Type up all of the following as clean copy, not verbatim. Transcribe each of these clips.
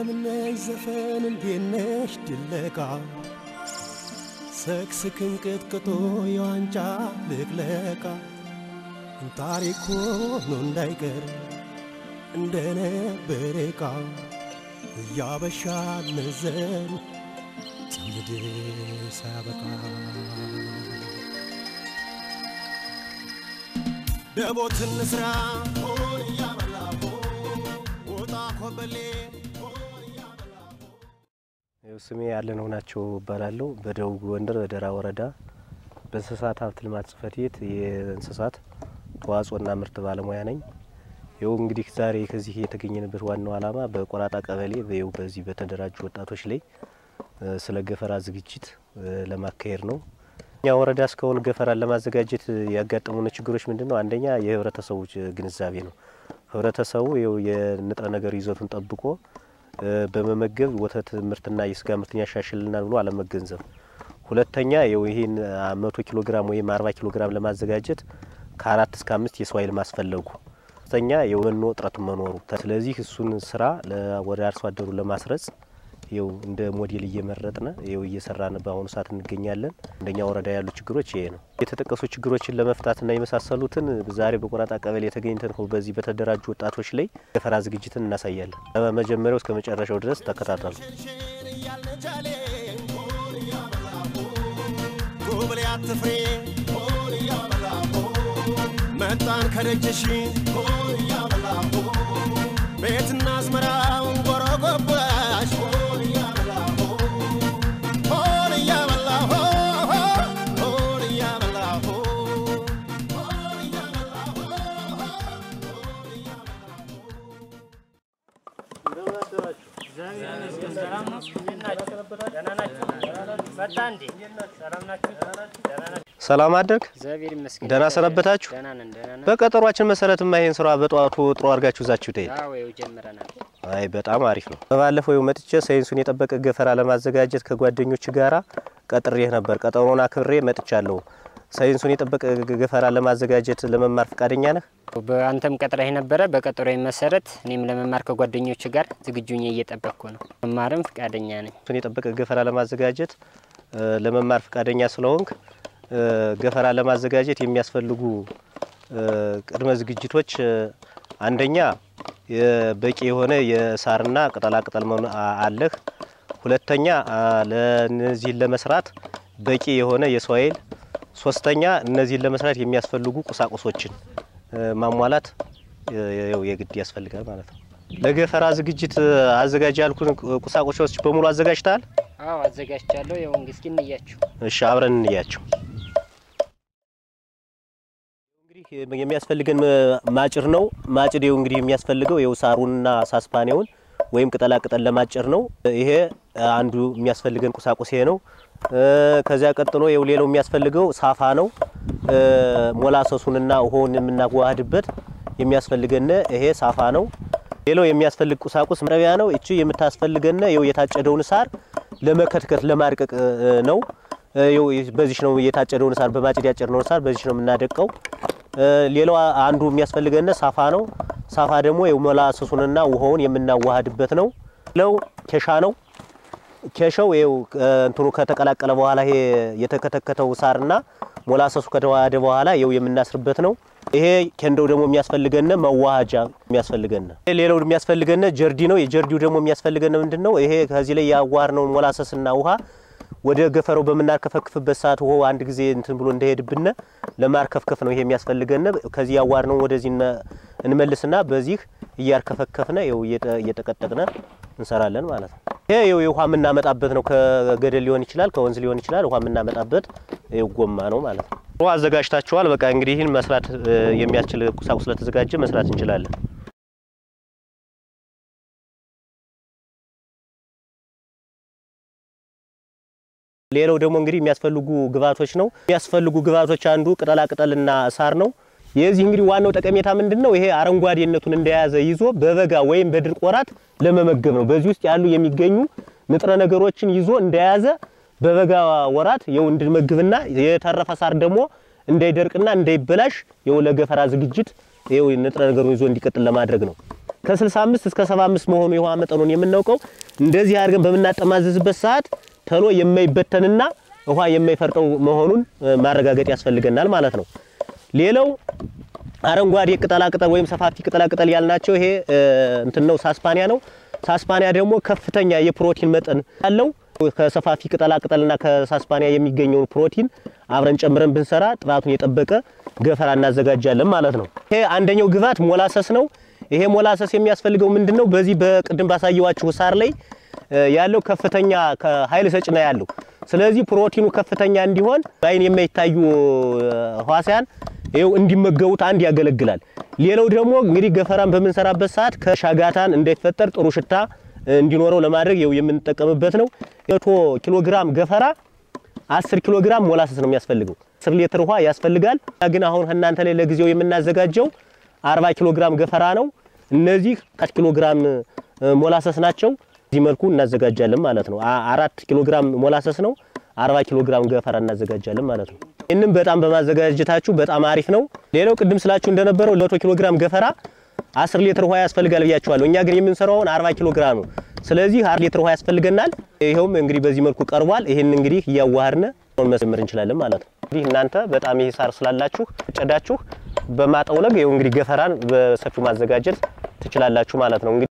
እንደምነሽ ዘፈን እንዴነሽ ድለቃ ሰክስክን ቅጥቅጦ የዋንጫ ልቅለቃ ታሪኩ ነው እንዳይቀር እንደነበረቃ ያበሻ ነዘን ትውልድ ሳበቃ ደቦትን ስራ ሆን ያበላቦ ወጣ ኮበሌ ስሜ ያለነው ናቸው ባላለው በደቡብ ጎንደር ደራ ወረዳ በእንስሳት ሀብት ልማት ጽሕፈት ቤት የእንስሳት ተዋጽኦና ምርት ባለሙያ ነኝ። ይኸው እንግዲህ ዛሬ ከዚህ የተገኘንበት ዋናው ዓላማ በቆራጣ ቀበሌ በዚህ በተደራጁ ወጣቶች ላይ ስለ ገፈራ ዝግጅት ለማካሄድ ነው። እኛ ወረዳ እስካሁን ገፈራን ለማዘጋጀት ያጋጠሙን ችግሮች ምንድነው? አንደኛ የህብረተሰቡ ግንዛቤ ነው። ህብረተሰቡ ይኸው የንጥረ ነገር ይዘቱን ጠብቆ በመመገብ ወተት ምርትና የስጋ ምርትን ያሻሽልናል ብሎ አለመገንዘብ። ሁለተኛ ይሄን 100 ኪሎ ግራም ወይም 40 ኪሎ ግራም ለማዘጋጀት ከ4 እስከ 5 የሰው ኃይል ማስፈለጉ። ሁለተኛ የመኖ እጥረት መኖሩ። ስለዚህ እሱን ስራ ወደ አርሶ አደሩ ለማስረጽ ይኸው እንደ ሞዴል እየመረጥነ ይኸው እየሰራን በአሁኑ ሰዓት እንገኛለን። እንደኛ ወረዳ ያሉ ችግሮች ይሄ ነው። የተጠቀሱ ችግሮችን ለመፍታትና የመሳሰሉትን ዛሬ በቆራጣ ቀበሌ ተገኝተን በዚህ በተደራጁ ወጣቶች ላይ ገፈራ ዝግጅትን እናሳያለን። ከመጀመሪያው እስከ መጨረሻው ድረስ ተከታተሉ። መጣን ከደጅሽ ቤትና አዝመራው ጎረጎባሽ ሰላም አደርክ እግዚአብሔር ይመስገን ደህና ሰነበታችሁ? በቀጠሯችን መሰረትማ ይሄን ስራ በጧቱ ጥሩ አርጋችሁ ዛችሁ ተይት። አዎ ጀምረናል። አይ በጣም አሪፍ ነው። በባለፈው መጥቼ ሳይንሱን የጠበቀ ገፈራ ለማዘጋጀት ከጓደኞች ጋራ ቀጥሬህ ነበር። ቀጠሮና ክብሬ መጥቻለሁ። ሳይንሱን የጠበቀ ገፈራ ለማዘጋጀት ለመማር ፈቃደኛ ነህ? በአንተም ቀጥረህ ነበር። በቀጠሮዬ መሰረት እኔም ለመማር ከጓደኞች ጋር ዝግጁ ነኝ፣ እየጠበቅኩ ነው። መማርም ፈቃደኛ ነኝ። ሳይንሱን የጠበቀ ገፈራ ለማዘጋጀት ለመማር ፈቃደኛ ስለሆንክ ገፈራ ለማዘጋጀት የሚያስፈልጉ ቅድመ ዝግጅቶች አንደኛ በቂ የሆነ የሳርና ቅጠላ ቅጠል አለህ። ሁለተኛ ለነዚህ ለመስራት በቂ የሆነ የሰው ኃይል። ሶስተኛ እነዚህን ለመስራት የሚያስፈልጉ ቁሳቁሶችን ማሟላት የግድ ያስፈልጋል ማለት ነው። ለገፈራ ዝግጅት አዘጋጅ ያልኩን ቁሳቁሶች በሙሉ አዘጋጅታል? አዎ አዘጋጅቻለሁ። ያው እንግዲህ እስኪ እንያቸው። እሺ አብረን እንያቸው። የሚያስፈልገን ማጭር ነው። ማጭድ እንግዲህ የሚያስፈልገው ሳሩንና ሳስፓኔውን ወይም ቅጠላ ቅጠል ለማጨር ነው። ይሄ አንዱ የሚያስፈልገን ቁሳቁስ ይሄ ነው። ከዚያ ቀጥሎ ሌላው የሚያስፈልገው ሳፋ ነው። ሞላሰሱንና ውሃውን የምናዋህድበት የሚያስፈልገን ይሄ ሳፋ ነው። ሌላው የሚያስፈልግ ቁሳቁስ መረቢያ ነው። እቺ የምታስፈልገን የታጨደውን ሳር ለመከትከት ለማርቀቅ ነው። በዚህ ነው የታጨደውን ሳር በማጭድ ያጨርነውን ሳር በዚህ ነው የምናደቀው። ሌላው አንዱ የሚያስፈልገን ሳፋ ነው። ሳፋ ደግሞ ሞላሰሱንና ውሃውን የምናዋህድበት ነው። ሌላው ኬሻ ነው። ኬሻው እንትኑ ከተቀላቀለ በኋላ ይሄ የተከተከተው ሳርና ሞላሰሱ ከተዋሃደ በኋላ የምናስርበት ነው። ይሄ ከንደው ደግሞ የሚያስፈልገን መዋሃጃ የሚያስፈልገን። ሌላው የሚያስፈልገን ጀርዲ ነው። የጀርዲው ደግሞ የሚያስፈልገን ምንድነው? ይሄ ከዚህ ላይ ያዋርነው ሞላሰስና ውሃ ወደ ገፈራው በመናርከፈክፍበት ሰዓት ውሃው አንድ ጊዜ እንትን ብሎ እንደሄድብነ ለማርከፍከፍ ነው ይሄ የሚያስፈልገን። ከዚህ ያዋርነው ወደዚህ እንመልስና በዚህ እያርከፈከፍነ እየተቀጠቅነ እንሰራለን ማለት ነው። ይሄ የውሃ የምናመጣበት ነው። ከገደል ሊሆን ይችላል፣ ከወንዝ ሊሆን ይችላል። ውሃ የምናመጣበት ጎማ ነው ማለት ነው። ውሃ አዘጋጅታችኋል። በቃ እንግዲህ ይሄን መስራት የሚያስችል ቁሳቁስ ስለተዘጋጀ መስራት እንችላለን። ሌላው ደግሞ እንግዲህ የሚያስፈልጉ ግብአቶች ነው። የሚያስፈልጉ ግብአቶች አንዱ ቅጠላ ቅጠልና ሳር ነው። የዚህ እንግዲህ ዋናው ጠቀሜታ ምንድነው? ይሄ አረንጓዴነቱን እንደያዘ ይዞ በበጋ ወይም በድርቅ ወራት ለመመገብ ነው። በዚህ ውስጥ ያሉ የሚገኙ ንጥረ ነገሮችን ይዞ እንደያዘ በበጋ ወራት እንድንመግብና የተረፈ ሳር ደግሞ እንዳይደርቅና እንዳይበላሽ ለገፈራ ዝግጅት ንጥረ ነገሩን ይዞ እንዲቀጥል ለማድረግ ነው። ከ65 እስከ 75 መሆኑ የውሃ መጠኑን የምናውቀው እንደዚህ አድርገን በመናጠማዘዝበት ሰዓት ተሎ የማይበተንና ውሃ የማይፈርጠው መሆኑን ማረጋገጥ ያስፈልገናል ማለት ነው። ሌላው አረንጓዴ ቅጠላቅጠል ወይም ሰፋፊ ቅጠላቅጠል ያልናቸው ይሄ እንትን ነው ሳስፓኒያ ነው። ሳስፓኒያ ደግሞ ከፍተኛ የፕሮቲን መጠን ያለው ከሰፋፊ ቅጠላቅጠልና ከሳስፓኒያ የሚገኘው ፕሮቲን አብረን ጨምረን ብንሰራ ጥራቱን የጠበቀ ገፈራ እናዘጋጃለን ማለት ነው። ይሄ አንደኛው ግብዓት ሞላሰስ ነው። ይሄ ሞላሰስ የሚያስፈልገው ምንድነው? በዚህ በቅድም ባሳየዋችሁ ሳር ላይ ያለው ከፍተኛ ኃይል ሰጭ ነው ያለው። ስለዚህ ፕሮቲኑ ከፍተኛ እንዲሆን በአይን የማይታዩ ህዋሳያን ይሄው እንዲመገቡት አንድ ያገለግላል። ሌላው ደግሞ እንግዲህ ገፈራን በመንሰራበት ሰዓት ከሻጋታን እንዳይፈጠር ጥሩ ሽታ እንዲኖረው ለማድረግ ይሄው የምንጠቀምበት ነው። 100 ኪሎ ግራም ገፈራ 10 ኪሎ ግራም ሞላሰስ ነው የሚያስፈልገው። 10 ሊትር ውሃ ያስፈልጋል። ግን አሁን እናንተ ላይ ለጊዜው የምናዘጋጀው 40 ኪሎ ግራም ገፈራ ነው። እነዚህ 10 ኪሎ ግራም ሞላሰስ ናቸው። እዚህ መልኩ እናዘጋጃለን ማለት ነው። 4 ኪሎ ግራም ሞላሰስ ነው፣ 40 ኪሎ ግራም ገፈራ እናዘጋጃለን ማለት ነው። እንም በጣም በማዘጋጀታችሁ በጣም አሪፍ ነው። ሌላው ቅድም ስላችሁ እንደነበረው 100 ኪሎ ግራም ገፈራ 10 ሊትር ውሃ ያስፈልጋል ብያችኋለሁ። እኛ ግን የምንሰራው 40 ኪሎ ግራም ነው። ስለዚህ 10 ሊትር ውሃ ያስፈልገናል። ይሄውም እንግዲህ በዚህ መልኩ ቀርቧል። ይሄን እንግዲህ እያዋሃድነ መስመር እንችላለን ማለት ነው። እንግዲህ እናንተ በጣም ይሄ ሳር ስላላችሁ ጨዳችሁ በማጠውለግ ይሄው እንግዲህ ገፈራን በሰፊው ማዘጋጀት ትችላላችሁ ማለት ነው። እንግዲህ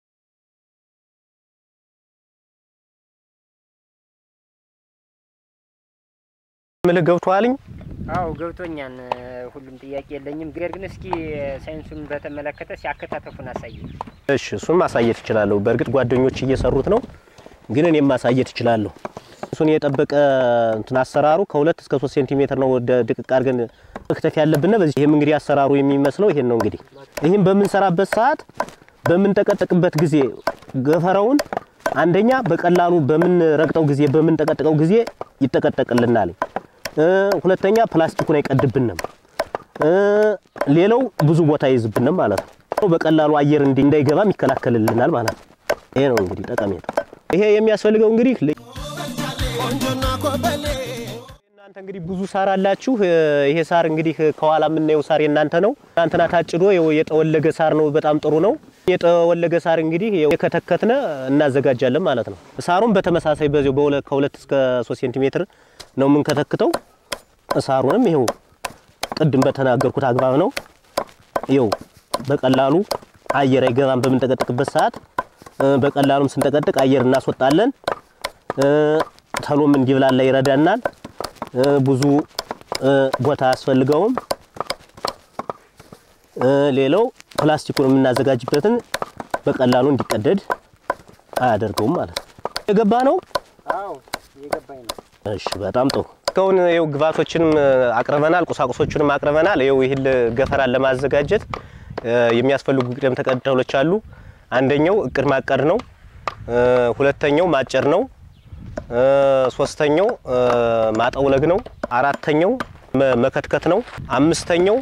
ምን ገብቷልኝ? አው ገብቶኛል። ሁሉም ጥያቄ የለኝም። ግን እስኪ ሳይንሱን በተመለከተ ሲያከታተፉን አሳይ። እሺ እሱን ማሳየት ይችላልው። በእርግጥ ጓደኞች እየሰሩት ነው፣ ግን እኔም ማሳየት ይችላልው። እሱን የጠበቀ እንትን አሰራሩ ከ2 እስከ 3 ሴንቲሜትር ነው ድቅቅ አድርገን መክተፍ ያለብን። በዚህ ይሄም እንግዲህ አሰራሩ የሚመስለው ይሄን ነው። እንግዲህ ይሄን በምንሰራበት ሰዓት በምንጠቀጥቀበት ጊዜ ገፈራውን አንደኛ በቀላሉ በምንረግጠው ጊዜ በምንጠቀጥቀው ጊዜ ይጠቀጠቅልናል። ሁለተኛ ፕላስቲኩን አይቀድብንም። ሌላው ብዙ ቦታ ይይዝብንም ማለት ነው። በቀላሉ አየር እንዳይገባም ይከላከልልናል ማለት ነው። ይሄ ነው እንግዲህ ጠቀሜታው። ይሄ የሚያስፈልገው እንግዲህ እናንተ እንግዲህ ብዙ ሳር አላችሁ። ይሄ ሳር እንግዲህ ከኋላ የምናየው ሳር የናንተ ነው። እናንተና ታጭዶ የጠወለገ ሳር ነው። በጣም ጥሩ ነው። የጠወለገ ሳር እንግዲህ የከተከትነ እናዘጋጃለን ማለት ነው። ሳሩን በተመሳሳይ በዚሁ ከ2 እስከ 3 ሴንቲሜትር ነው የምንከተክተው። ሳሩንም ይሄው ቅድም በተናገርኩት አግባብ ነው። ይሄው በቀላሉ አየር አይገባም በምንጠቀጥቀበት ሰዓት። በቀላሉም ስንጠቀጥቅ አየር እናስወጣለን። ተሎም እንዲብላላ ይረዳናል። ብዙ ቦታ ያስፈልገውም። ሌላው ፕላስቲኩን የምናዘጋጅበትን በቀላሉ እንዲቀደድ አያደርገውም ማለት ነው። የገባ ነው? አዎ የገባኝ ነው። እሺ በጣም ጥሩ። እስካሁን ይሄው ግብዓቶችንም አቅርበናል፣ ቁሳቁሶችንም አቅርበናል። ይሄው ይሄን ገፈራን ለማዘጋጀት የሚያስፈልጉ ቅደም ተከተሎች አሉ። አንደኛው እቅድ ማቀድ ነው። ሁለተኛው ማጨር ነው። ሶስተኛው ማጠውለግ ነው። አራተኛው መከትከት ነው። አምስተኛው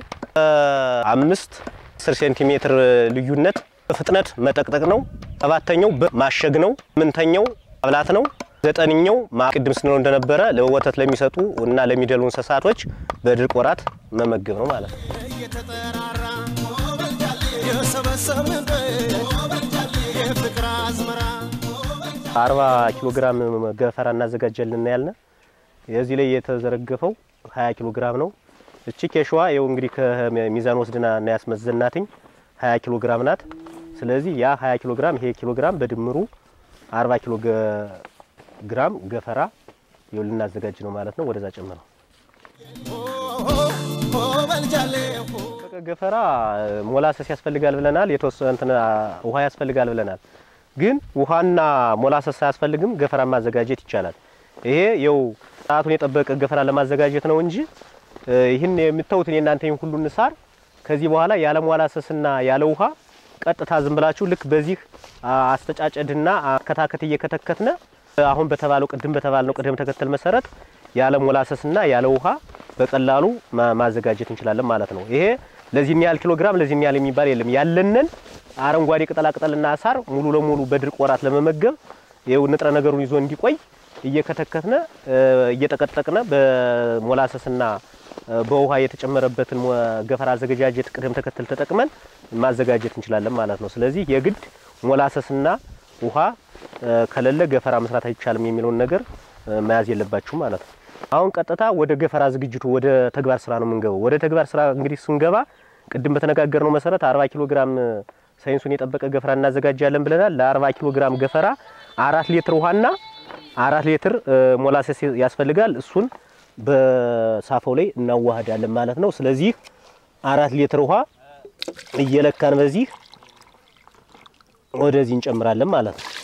5-10 ሴንቲሜትር ልዩነት በፍጥነት መጠቅጠቅ ነው። ሰባተኛው ማሸግ ነው። ስምንተኛው ማብላት ነው። ዘጠነኛው ቅድም ስንለው እንደነበረ ለወተት ለሚሰጡ እና ለሚደሉ እንስሳቶች በድርቅ ወራት መመገብ ነው ማለት ነው። 40 ኪሎ ግራም ገፈራ እናዘጋጀልን ያልነ የዚህ ላይ የተዘረገፈው 20 ኪሎ ግራም ነው። እቺ ኬሽዋ ይኸው እንግዲህ ከሚዛን ወስድና እና ያስመዘናትኝ 20 ኪሎ ግራም ናት። ስለዚህ ያ 20 ኪሎ ግራም ይሄ ኪሎ ግራም በድምሩ 40 ኪሎ ግራም ገፈራ ይኸው ልናዘጋጅ ነው ማለት ነው። ወደዛ ጨምረው ገፈራ ሞላሰስ ያስፈልጋል ብለናል። የተወሰነ ውሃ ያስፈልጋል ብለናል። ግን ውሃና ሞላሰስ ያስፈልግም ገፈራ ማዘጋጀት ይቻላል። ይሄ ይኸው ሰዓቱን የጠበቀ ገፈራ ለማዘጋጀት ነው እንጂ ይሄን የምታዩት እናንተ ይሄን ሁሉ ንሳር ከዚህ በኋላ ያለ ሞላሰስና ያለ ውሃ ቀጥታ ዝም ብላችሁ ልክ በዚህ አስተጫጨድና አከታከት እየከተከትነ አሁን በተባለው ቅደም ተከተል መሰረት ያለ ሞላሰስና ያለ ውሃ በቀላሉ ማዘጋጀት እንችላለን ማለት ነው። ይሄ ለዚህ ያህል ኪሎ ግራም ለዚህ ያህል የሚባል የለም። ያለንን አረንጓዴ ቅጠላቅጠልና ሳር ሙሉ ለሙሉ በድርቅ ወራት ለመመገብ ይሄው ንጥረ ነገሩን ይዞ እንዲቆይ እየከተከትነ እየጠቀጠቅነ በሞላሰስና በውሃ የተጨመረበትን ገፈራ አዘገጃጀት ቅደም ተከተል ተጠቅመን ማዘጋጀት እንችላለን ማለት ነው። ስለዚህ የግድ ሞላሰስና ውሃ ከሌለ ገፈራ መስራት አይቻልም የሚለውን ነገር መያዝ የለባችሁ ማለት ነው። አሁን ቀጥታ ወደ ገፈራ ዝግጅቱ ወደ ተግባር ስራ ነው የምንገባው። ወደ ተግባር ስራ እንግዲህ ስንገባ ቅድም በተነጋገርነው መሰረት 40 ኪሎ ግራም ሳይንሱን የጠበቀ ገፈራ እናዘጋጃለን ብለናል። ለ40 ኪሎ ግራም ገፈራ 4 ሊትር ውሃና 4 ሊትር ሞላሰስ ያስፈልጋል። እሱን በሳፋው ላይ እናዋሃዳለን ማለት ነው። ስለዚህ 4 ሊትር ውሃ እየለካን በዚህ ወደዚህ እንጨምራለን ማለት ነው።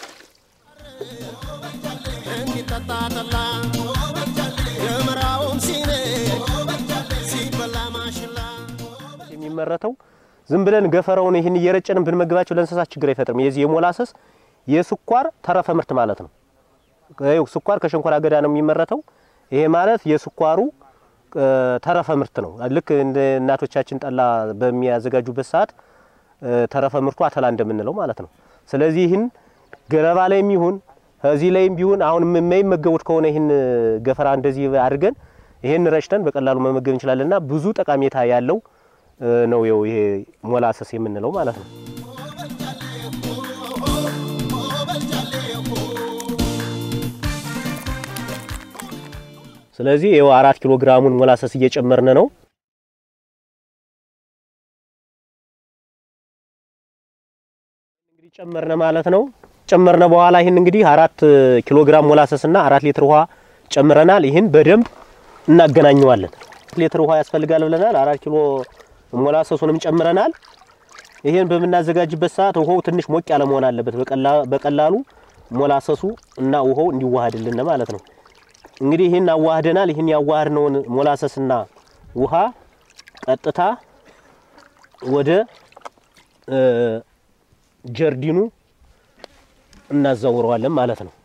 የሚመረተው ዝም ብለን ገፈራውን ይሄን እየረጨን ብንመግባቸው ለእንስሳት ችግር አይፈጥርም። የዚህ የሞላሰስ የስኳር ተረፈ ምርት ማለት ነው። ስኳር ከሸንኮራ አገዳ ነው የሚመረተው። ይሄ ማለት የስኳሩ ተረፈ ምርት ነው። ልክ እንደ እናቶቻችን ጠላ በሚያዘጋጁበት ሰዓት ተረፈ ምርቱ አተላ እንደምንለው ማለት ነው። ስለዚህ ይህን ገለባ ላይም ይሁን እዚህ ላይም ቢሆን አሁን የማይመገቡት ከሆነ ይህን ገፈራ እንደዚህ አድርገን ይሄን ረጭተን በቀላሉ መመገብ እንችላለንና ብዙ ጠቃሜታ ያለው ነው ይሄ ሞላሰስ የምንለው ማለት ነው። ስለዚህ ይሄው 4 ኪሎ ግራሙን ሞላሰስ እየጨመርን ነው። እንግዲህ ጨመርነ ማለት ነው። ጨመርነ በኋላ ይሄን እንግዲህ 4 ኪሎ ግራም ሞላሰስና 4 ሊትር ውሃ ጨምረናል። ይሄን በደንብ እናገናኘዋለን። ሊትር ውሃ ያስፈልጋል ብለናል። 4 ኪሎ ሞላሰሱንም ጨምረናል። ይሄን በመናዘጋጅበት ሰዓት ውሃው ትንሽ ሞቅ ያለ መሆን አለበት። በቀላሉ ሞላሰሱ እና ውሃው እንዲዋሃድልን ማለት ነው። እንግዲህ ይሄን አዋህደናል። ይሄን ያዋህድነውን ሞላሰስና ውሃ ቀጥታ ወደ ጀርዲኑ እናዛውረዋለን ማለት ነው።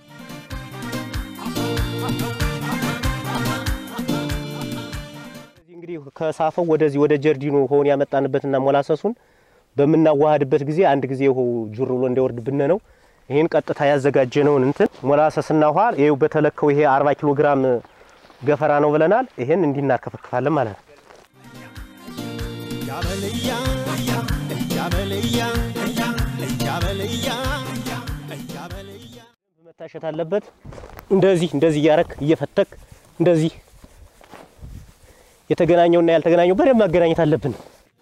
እንግዲህ ከሳፈው ወደዚህ ወደ ጀርዲኑ ሆን ያመጣንበትና ሞላሰሱን በመናዋሃድበት ጊዜ አንድ ጊዜ ውሃው ጁር ብሎ እንዲወርድብን ነው። ይሄን ቀጥታ ያዘጋጀነውን እንትን ሞላሰስና ውሃ ይሄው በተለከው ይሄ 40 ኪሎ ግራም ገፈራ ነው ብለናል። ይሄን እንዲናከፈክፋለን ማለት ነው። መታሸት አለበት። እንደዚህ ያረክ እየፈተክ እንደዚህ የተገናኘውና ያልተገናኘው በደንብ ማገናኘት አለብን።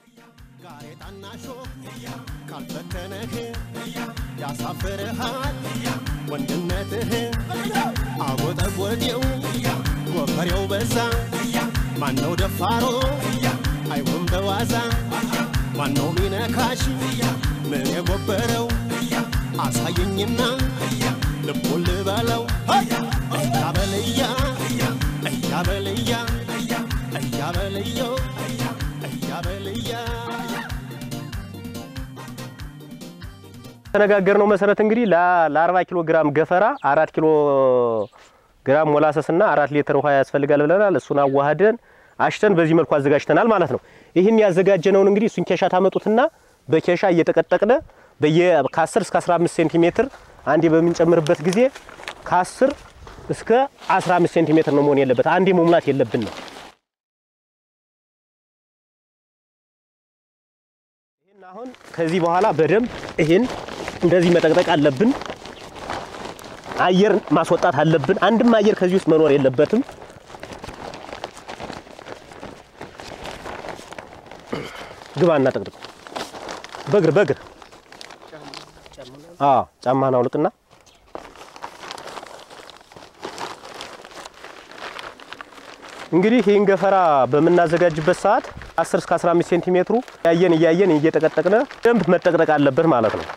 ያሳፈረሃል ወንድነትህ አጎጠጎጤው ወፈሬው በዛ ማነው ደፋሮ አይሆን በዋዛ ማነው ሚነካሽ ምን የጎበረው አሳየኝና ልቡን ልበለው እያበልያ እያበልያ እያበልዮ እያበልያ ተነጋገርነው መሰረት እንግዲህ ለ40 ኪሎ ግራም ገፈራ 4 ኪሎ ግራም ሞላሰስና 4 ሊትር ውሃ ያስፈልጋል ብለናል። እሱን አዋህደን አሽተን በዚህ መልኩ አዘጋጅተናል ማለት ነው። ይሄን ያዘጋጀነውን እንግዲህ እሱን ኬሻ ታመጡትና በኬሻ እየተቀጠቀደ ከ10 እስከ 15 ሴንቲሜትር አንዴ በሚንጨምርበት ጊዜ ከ10 እስከ 15 ሴንቲሜትር ነው መሆን ያለበት። አንዴ መሙላት የለብን ነው። ይሄን አሁን ከዚህ በኋላ በደንብ ይሄን እንደዚህ መጠቅጠቅ አለብን። አየር ማስወጣት አለብን። አንድም አየር ከዚህ ውስጥ መኖር የለበትም። ግባና ጠቅጥቅ በእግር ጫማና አውልቅና እንግዲህ ይሄን ገፈራ በመናዘጋጅበት ሰዓት 10 እስከ 15 ሴንቲሜትሩ እያየን እየተቀጠቀነ ደንብ መጠቅጠቅ አለበት ማለት ነው።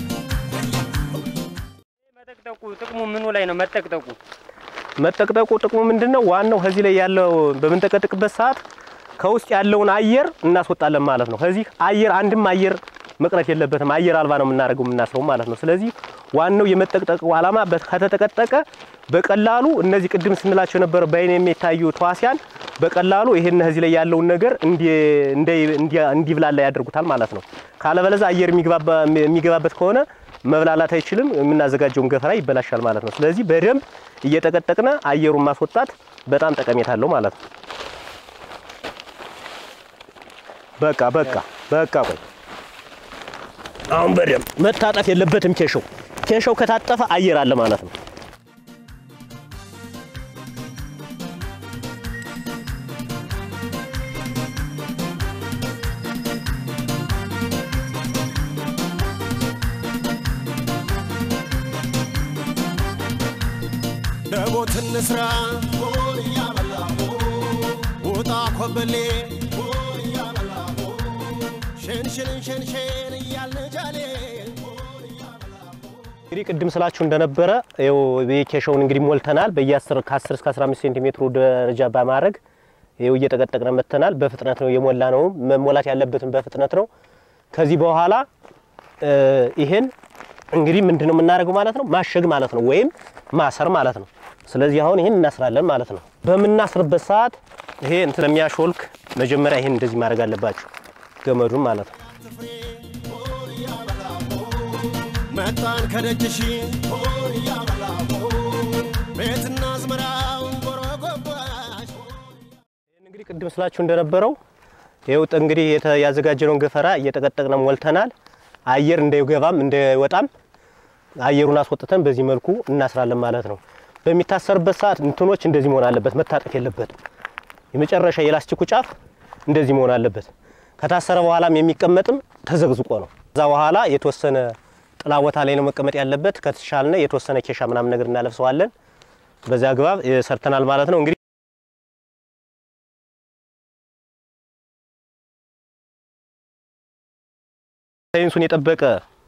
መጠቅጠቁ ጥቅሙ ምኑ ላይ ነው? መጠቅጠቁ ጥቅሙ ምንድነው? ዋናው ከዚህ ላይ ያለው በመንጠቀጥቅበት ሰዓት ከውስጥ ያለውን አየር እናስወጣለን ማለት ነው። ከዚህ አየር አንድም አየር መቅረት የለበትም። አየር አልባ ነው የምናስረው ማለት ነው። ስለዚህ ዋናው የመጠቅጠቁ ዓላማ ከተጠቀጠቀ በቀላሉ እነዚህ ቅድም ስንላቸው ነበር በአይን የሚታዩ ተዋሲያን በቀላሉ ይሄን እዚህ ላይ ያለውን ነገር እንዲብላላ ያደርጉታል ማለት ነው። ካለበለዚያ አየር የሚገባበት ከሆነ መብላላት አይችልም። የምናዘጋጀውን ገፈራ ይበላሻል ማለት ነው። ስለዚህ በደንብ እየተቀጠቀነ አየሩን ማስወጣት በጣም ጠቀሜታ አለው ማለት ነው። በቃ ቆይ አሁን በደም መታጠፍ የለበትም ኬሾው ከታጠፈ አየር አለ ማለት ነው ደቦት እንስራ ያበላሁ ወጣ ኮበሌ ያበላሁ ሸንሸን ያልነጃሌ እንግዲህ ቅድም ስላችሁ እንደነበረ ይው በኬሾውን እንግዲህ ሞልተናል በየ10 ከ10 እስከ 15 ሴንቲሜትር ደረጃ በማድረግ ይው እየተቀጠቅነ መተናል በፍጥነት ነው የሞላ ነው መሞላት ያለበትን በፍጥነት ነው ከዚህ በኋላ ይሄን እንግዲህ ምንድነው የምናደርገው ማለት ነው ማሸግ ማለት ነው ወይም ማሰር ማለት ነው ስለዚህ አሁን ይሄን እናስራለን ማለት ነው በመናስርበት ሰዓት ይሄ እንትን የሚያሾልክ መጀመሪያ ይሄን እንደዚህ ማድረግ አለባችሁ ገመዱን ማለት ነው መጣን ከደጅሽ ያበላሁ ቤትና አዝመራው ጎረጎባሽ እንግዲህ ቅድም ስላችሁ እንደነበረው ይውጥ እንግዲህ ያዘጋጀነውን ገፈራ እየተቀጠቅነ ሞልተናል አየር እንዳይገባም እንዳይወጣም አየሩን አስወጥተን በዚህ መልኩ እናስራለን ማለት ነው በሚታሰርበት ሰዓት እንትኖች እንደዚህ መሆን አለበት መታጠፍ የለበት የመጨረሻ የላስቲኩ ጫፍ እንደዚህ መሆን አለበት ከታሰረ በኋላም የሚቀመጥም ተዘግዝቆ ነው እዛ በኋላ የተወሰነ ጥላ ቦታ ላይ ነው መቀመጥ ያለበት ከተሻለነ የተወሰነ ኬሻ ምናምን ነገር እናለብሰዋለን በዛ ግባብ ሰርተናል ማለት ነው እንግዲህ ሳይንሱን የጠበቀ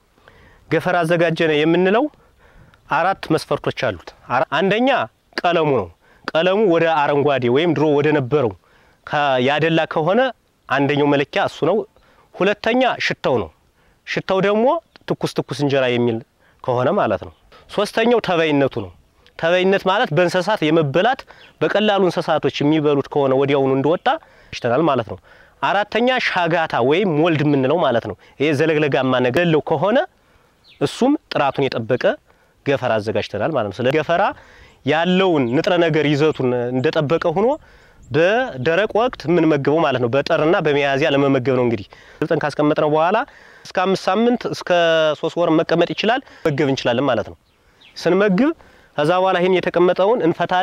ገፈራ አዘጋጀነ የምንለው አራት መስፈርቶች አሉት አንደኛ ቀለሙ ነው ቀለሙ ወደ አረንጓዴ ወይም ድሮ ወደ ነበረው ያደላ ከሆነ አንደኛው መለኪያ እሱ ነው ሁለተኛ ሽታው ነው ሽታው ደግሞ ትኩስ እንጀራ የሚል ከሆነ ማለት ነው ሶስተኛው ተባይነቱ ነው ተባይነት ማለት በእንስሳት የመበላት በቀላሉ እንስሳቶች የሚበሉት ከሆነ ወዲያውኑ እንደወጣ ይሽተናል ማለት ነው አራተኛ ሻጋታ ወይም ሞልድ ምንለው ማለት ነው ይሄ ዘለግለጋማ ነገር ለው ከሆነ እሱም ጥራቱን የጠበቀ ገፈራ አዘጋጅተናል ማለት ነው ስለ ገፈራ ያለውን ንጥረ ነገር ይዘቱን እንደጠበቀ ሆኖ በደረቅ ወቅት ምን መገበው ማለት ነው በጠርና በሚያዚያ ለመመገብ ነው እንግዲህ ልጠን ካስቀመጥነው በኋላ እስከ 5 ሳምንት እስከ 3 ወር መቀመጥ ይችላል መገብ እንችላለን ማለት ነው ስንመግብ ከዛ በኋላ ይሄን የተቀመጠውን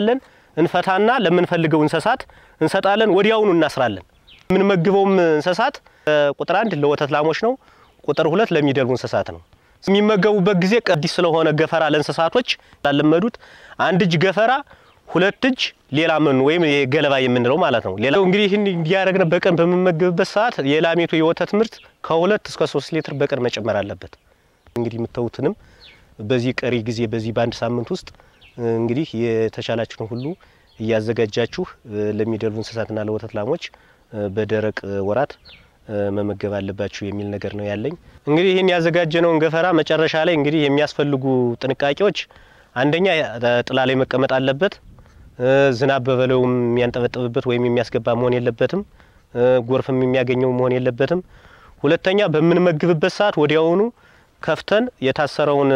እንፈታና ለምንፈልገው እንስሳት እንሰጣለን ወዲያውኑ እናስራለን ምን መግበውም እንስሳት ቁጥር 1 ለወተት ላሞች ነው ቁጥር 2 ለሚደልቡ እንስሳት ነው የሚመገቡበት ጊዜ ቀዲስ ስለሆነ ገፈራ ለእንስሳቶች ያለመዱት አንድ እጅ ገፈራ ሁለት እጅ ሌላ ምን ወይም የገለባ የምንለው ማለት ነው ሌላው እንግዲህ ይሄን እንዲያረግነ በቀን በመመገብበት ሰዓት የላሜቱ የወተት ምርት ከ2 እስከ 3 ሊትር በቀን መጨመር አለበት እንግዲህ የምታውቱንም በዚህ ቀሪ ጊዜ በዚህ ባንድ ሳምንት ውስጥ እንግዲህ የተቻላችሁን ሁሉ እያዘጋጃችሁ ለሚደልቡ እንስሳትና ለወተት ላሞች በደረቅ ወራት መመገብ አለባችሁ የሚል ነገር ነው ያለኝ እንግዲህ ይሄን ያዘጋጀነውን ገፈራ መጨረሻ ላይ እንግዲህ የሚያስፈልጉ ጥንቃቄዎች አንደኛ ጥላ ላይ መቀመጥ አለበት ዝናብ በበለውም የሚያንጠበጥብበት ወይም የሚያስገባ መሆን የለበትም ጎርፍም የሚያገኘው መሆን የለበትም ሁለተኛ በመመገብበት ሰዓት ወዲያውኑ ከፍተን የታሰረውን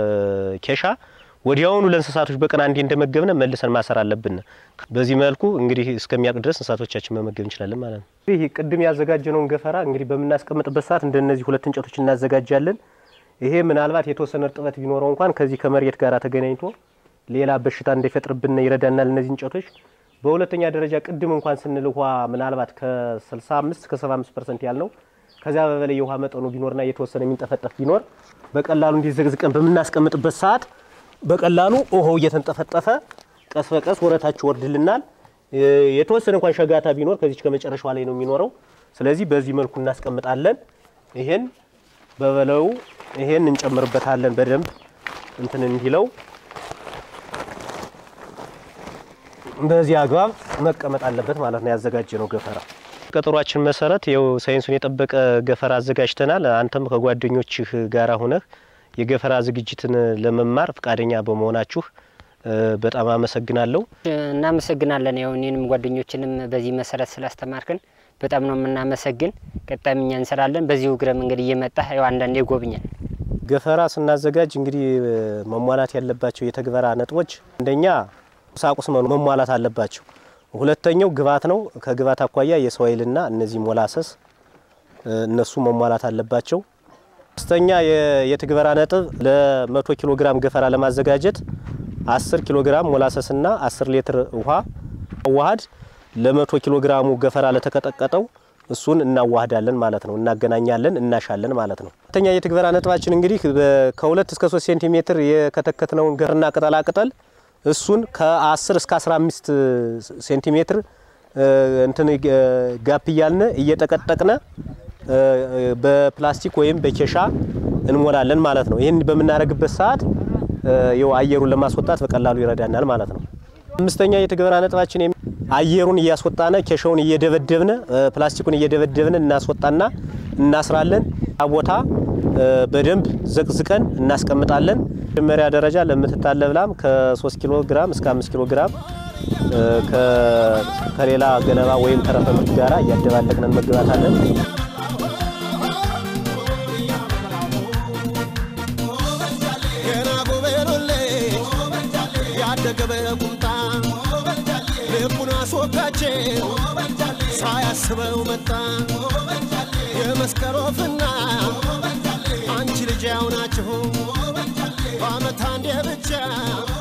ኬሻ ወዲያውኑ ለእንስሳቶች በቀን አንዴ እንደመገብነ መልሰን ማሰር አለብን በዚህ መልኩ እንግዲህ እስከሚያቅ ድረስ እንስሳቶቻችን መመገብ እንችላለን ማለት ነው ይሄ ቅድም ያዘጋጀነውን ገፈራ እንግዲህ በመናስቀምጥበት ሰዓት እንደነዚህ ሁለት እንጨቶች እናዘጋጃለን ይሄ ምናልባት የተወሰነ እርጥበት ቢኖረው እንኳን ከዚህ ከመሬት ጋር ተገናኝቶ ሌላ በሽታ እንዳይፈጥርብን ይረዳናል እነዚህ እንጨቶች በሁለተኛ ደረጃ ቅድም እንኳን ስንልዋ ምናልባት ከ65 እስከ 75% ያልነው ከዛ በበላይ የውሃ መጠኑ ቢኖርና የተወሰነ የሚንጠፈጠፍ ቢኖር በቀላሉ እንዲዘግዝቀን በመናስቀምጥበት ሰዓት በቀላሉ ውሃው እየተንጠፈጠፈ ቀስ በቀስ ወረታች ወርድልናል የተወሰነ እንኳን ሸጋታ ቢኖር ከዚህ ከመጨረሻው ላይ ነው የሚኖረው ስለዚህ በዚህ መልኩ እናስቀምጣለን ይሄን በበለው ይሄን እንጨምርበታለን በደንብ እንትን እንዲለው በዚህ አግባብ መቀመጥ አለበት ማለት ነው ያዘጋጀነው ገፈራ ቀጠሯችን መሰረት ይው ሳይንሱን የጠበቀ ገፈራ አዘጋጅተናል አንተም ከጓደኞችህ ጋር ሆነህ የገፈራ ዝግጅትን ለመማር ፍቃደኛ በመሆናችሁ በጣም አመሰግናለሁ እናመሰግናለን ያው እኔንም ጓደኞችንም በዚህ መሰረት ስላስተማርከን በጣም ነው የምናመሰግን ቀጣይኛ እንሰራለን በዚሁ ግረ መንገድ እየመጣ ያው አንዳንዴ ጎብኛል ገፈራ ስናዘጋጅ እንግዲህ መሟላት ያለባቸው የተግበራ ነጥቦች አንደኛ ቁሳቁስ መሟላት አለባቸው ሁለተኛው ግብአት ነው ከግብአት አኳያ የሰው ኃይልና እነዚህ ሞላሰስ እነሱ መሟላት አለባቸው። ሶስተኛ የትግበራ ነጥብ ለ100 ኪሎ ግራም ገፈራ ለማዘጋጀት 10 ኪሎ ግራም ሞላሰስና 10 ሊትር ውሃ አዋሃድ ለ100 ኪሎ ግራሙ ገፈራ ለተቀጠቀጠው እሱን እናዋህዳለን ማለት ነው። እናገናኛለን እናሻለን ማለት ነው። ሁለተኛ የትግበራ ነጥባችን እንግዲህ ከ2 እስከ 3 ሴንቲሜትር የከተከትነውን ገርና ቅጠላ ቅጠል እሱን ከ10 እስከ 15 ሴንቲሜትር እንትን ጋፕ ያልነ እየተቀጠቀነ በፕላስቲክ ወይም በኬሻ እንሞላለን ማለት ነው። ይሄን በመናረግበት ሰዓት የው አየሩን ለማስወጣት በቀላሉ ይረዳናል ማለት ነው። አምስተኛ የትግበራ ነጥባችን አየሩን እያስወጣነ ኬሻውን እየደበደብነ ፕላስቲኩን እየደበደብነ እናስወጣና እናስራለን። አቦታ በደንብ ዘቅዝቀን እናስቀምጣለን። መጀመሪያ ደረጃ ለምትታለብ ላም ከ3 ኪሎ ግራም እስከ 5 ኪሎ ግራም ከሌላ ገለባ ወይም ተረፈ ምርት ጋራ እያደባለቅን እንመግባታለን። ሳያስበው መጣ የመስቀል ወፍና አንቺ ልጅ ያው ናችሁ በአመት አንዴ ብቻ